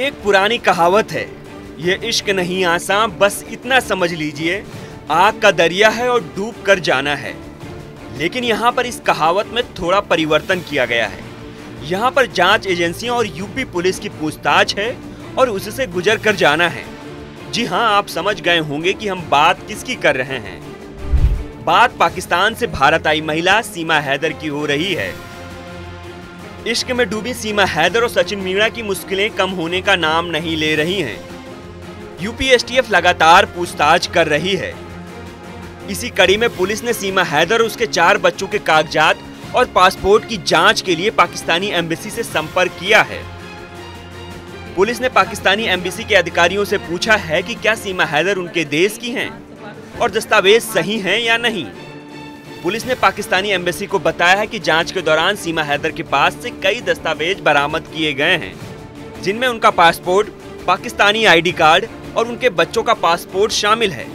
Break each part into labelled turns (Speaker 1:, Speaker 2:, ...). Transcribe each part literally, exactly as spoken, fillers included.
Speaker 1: एक पुरानी कहावत है, ये इश्क नहीं आसान, बस इतना समझ लीजिए, आग का दरिया है और डूब कर जाना है। लेकिन यहाँ पर इस कहावत में थोड़ा परिवर्तन किया गया है। यहाँ पर जांच एजेंसियों और यूपी पुलिस की पूछताछ है और उससे गुजर कर जाना है। जी हाँ, आप समझ गए होंगे कि हम बात किसकी कर रहे हैं। बात पाकिस्तान से भारत आई महिला सीमा हैदर की हो रही है। इश्क में डूबी सीमा हैदर और सचिन मीणा की मुश्किलें कम होने का नाम नहीं ले रही हैं। यूपी एसटीएफ लगातार पूछताछ कर रही है। इसी कड़ी में पुलिस ने सीमा हैदर और उसके चार बच्चों के कागजात और पासपोर्ट की जांच के लिए पाकिस्तानी एम्बेसी से संपर्क किया है। पुलिस ने पाकिस्तानी एम्बेसी के अधिकारियों से पूछा है कि क्या सीमा हैदर उनके देश की हैं और दस्तावेज सही हैं या नहीं। पुलिस ने पाकिस्तानी एम्बेसी को बताया है कि जांच के दौरान सीमा हैदर के पास से कई दस्तावेज बरामद किए गए हैं, जिनमें उनका पासपोर्ट, पाकिस्तानी आईडी कार्ड और उनके बच्चों का पासपोर्ट शामिल है।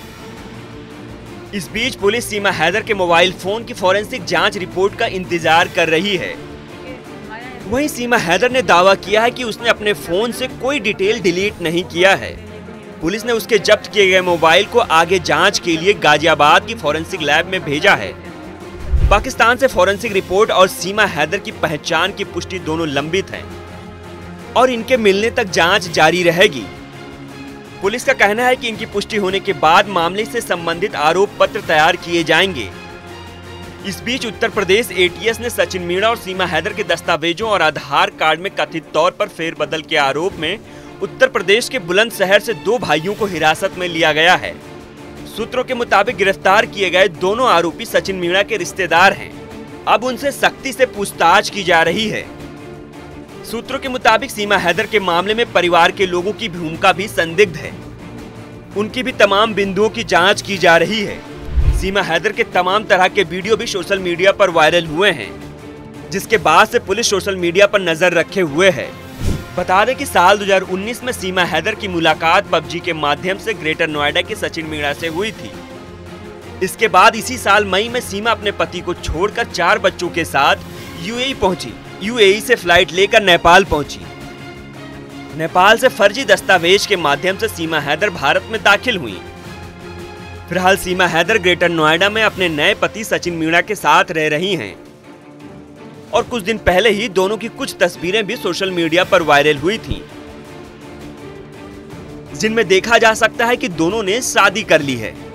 Speaker 1: इस बीच पुलिस सीमा हैदर के मोबाइल फोन की फॉरेंसिक जांच रिपोर्ट का इंतजार कर रही है। वहीं सीमा हैदर ने दावा किया है कि उसने अपने फोन से कोई डिटेल डिलीट नहीं किया है। पुलिस ने उसके जब्त किए गए मोबाइल को आगे जांच के लिए गाजियाबाद की फॉरेंसिक लैब में भेजा है। पाकिस्तान से फॉरेंसिक रिपोर्ट और सीमा हैदर की पहचान की पुष्टि दोनों लंबित हैं और इनके मिलने तक जांच जारी रहेगी। पुलिस का कहना है कि इनकी पुष्टि होने के बाद मामले से संबंधित आरोप पत्र तैयार किए जाएंगे। इस बीच उत्तर प्रदेश एटीएस ने सचिन मीणा और सीमा हैदर के दस्तावेजों और आधार कार्ड में कथित तौर पर फेरबदल के आरोप में उत्तर प्रदेश के बुलंदशहर से दो भाइयों को हिरासत में लिया गया है। सूत्रों के मुताबिक गिरफ्तार किए गए दोनों आरोपी सचिन मीणा के रिश्तेदार हैं। अब उनसे सख्ती से पूछताछ की जा रही है। सूत्रों के मुताबिक सीमा हैदर के मामले में परिवार के लोगों की भूमिका भी संदिग्ध है। उनकी भी तमाम बिंदुओं की जांच की जा रही है। सीमा हैदर के तमाम तरह के वीडियो भी सोशल मीडिया पर वायरल हुए हैं, जिसके बाद से पुलिस सोशल मीडिया पर नजर रखे हुए है। बता दें कि साल दो हज़ार उन्नीस में सीमा हैदर की मुलाकात पबजी के माध्यम से ग्रेटर नोएडा के सचिन मीणा से हुई थी। इसके बाद इसी साल मई में सीमा अपने पति को छोड़कर चार बच्चों के साथ यूएई पहुंची। यूएई से फ्लाइट लेकर नेपाल पहुंची। नेपाल से फर्जी दस्तावेज के माध्यम से सीमा हैदर भारत में दाखिल हुई। फिलहाल सीमा हैदर ग्रेटर नोएडा में अपने नए पति सचिन मीणा के साथ रह रही हैं और कुछ दिन पहले ही दोनों की कुछ तस्वीरें भी सोशल मीडिया पर वायरल हुई थीं, जिनमें देखा जा सकता है कि दोनों ने शादी कर ली है।